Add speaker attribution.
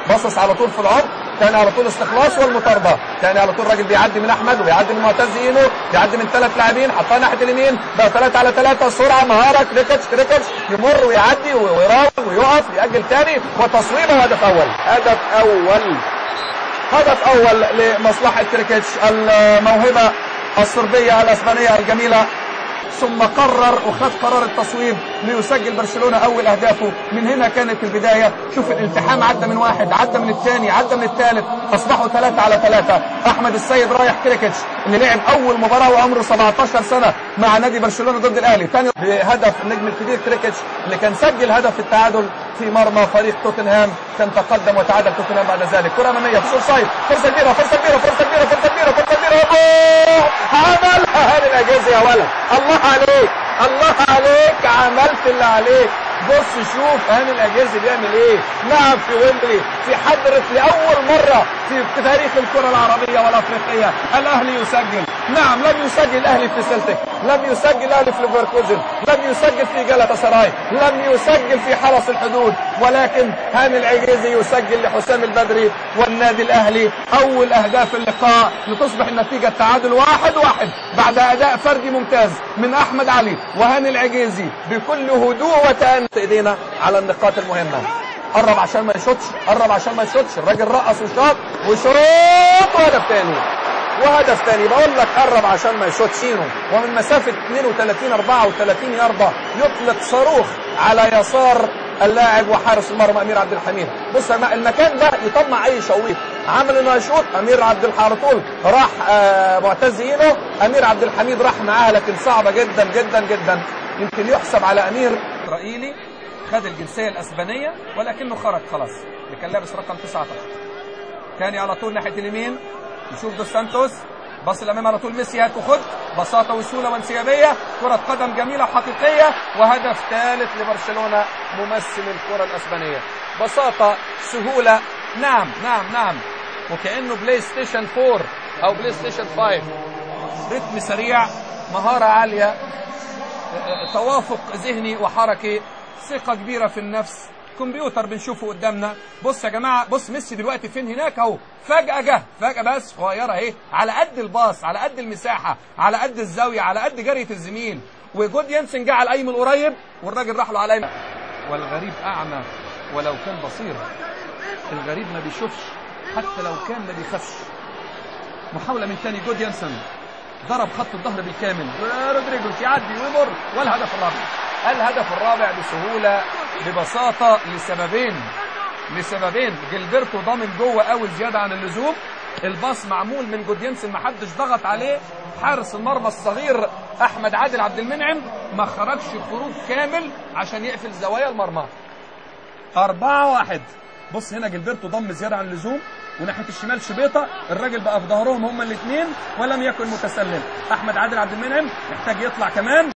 Speaker 1: باصص على طول في العمق، تاني على طول استخلاص والمطارده، تاني على طول راجل بيعدي من احمد وبيعدي من معتز اينو، بيعدي من 3 لاعبين، حطها ناحيه اليمين، بقى 3 على 3، سرعه مهاره، كريكتش يمر ويعدي ويراوغ ويقف ويأجل تاني وتصويبه، وهدف اول. هدف اول لمصلحه كريكتش الموهبه الصربيه الاسبانيه الجميله. ثم وخد قرار التصويب ليسجل برشلونة أول أهدافه. من هنا كانت البداية. شوف الالتحام، عدى من واحد، عدى من الثاني، عدى من الثالث، أصبحوا 3 على 3. أحمد السيد رايح كريكتش اللي لعب أول مباراة وعمره 17 سنة مع نادي برشلونة ضد الأهلي، ثاني بهدف النجم الكبير كريكتش اللي كان سجل هدف التعادل في مرمى فريق توتنهام، كان تقدم وتعادل توتنهام بعد ذلك. كرة أمامية في سايد، فرصة كبيرة عملها هاني العجيزي يا ولد. الله عليك عملت اللي عليك. بص شوف هاني العجيزي بيعمل ايه. نعم في ويمبلي، في حضرة لأول مرة في تاريخ الكرة العربية والأفريقية الأهلي يسجل. نعم لم يسجل الأهلي في سلتك، لم يسجل الأهلي في ليفركوزن، لم يسجل في جالاتا سراي، لم يسجل في حرس الحدود، ولكن هاني العجيزي يسجل لحسام البدري والنادي الأهلي أول أهداف اللقاء لتصبح النتيجة التعادل 1-1 بعد أداء فردي ممتاز من أحمد علي وهاني العجيزي بكل هدوء وتأني. ايدينا على النقاط المهمة. قرب عشان ما يشوتش، الراجل رقص وشاط وهدف تاني. بقول لك قرب عشان ما يشوتش، ومن مسافة 32-34 ياردة يطلق صاروخ على يسار اللاعب وحارس المرمى امير عبد الحميد. بص المكان ده يطمع اي شويط. عمل انه يشوط، امير عبد الحميد طول راح معتز اينو، امير عبد الحميد راح معاه، لكن صعبة جدا جدا جدا. يمكن يحسب على امير اسرائيلي خد الجنسية الاسبانية ولكنه خرج خلاص، اللي كان لابس رقم 19. تاني على طول ناحية اليمين نشوف دوس سانتوس، باص الامام على طول ميسي، هات وخد، بساطة وسهولة وانسيابية، كرة قدم جميلة حقيقية، وهدف ثالث لبرشلونة ممثل الكرة الاسبانية. بساطة، سهولة، نعم، وكأنه بلاي ستيشن 4 او بلاي ستيشن 5. رتم سريع، مهارة عالية، توافق ذهني وحركي، ثقة كبيرة في النفس، كمبيوتر بنشوفه قدامنا. بص يا جماعة، بص ميسي دلوقتي فين هناك اهو، فجأة بس صغيرة اهي، على قد الباص، على قد المساحة، على قد الزاوية، على قد جرية الزميل. وجود ينسن جه على الايمن قريب والراجل راح له على الايمن. والغريب اعمى ولو كان بصير، الغريب ما بيشوفش حتى لو كان ما بيخافش. محاولة من تاني، جود ينسن ضرب خط الظهر بالكامل، رودريجوز يعدي ويمر، والهدف الرابع بسهولة ببساطة لسببين. جilberto ضامن جوه قوي زيادة عن اللزوم، الباص معمول من جودينسن، محدش ضغط عليه، حارس المرمى الصغير احمد عادل عبد المنعم ما خرجش خروج كامل عشان يقفل زوايا المرمى. 4-1. بص هنا جilberto ضم زيادة عن اللزوم، وناحية الشمال شبيطة، الراجل بقى في ظهرهم هما الاثنين ولم يكن متسلم. احمد عادل عبد المنعم محتاج يطلع كمان.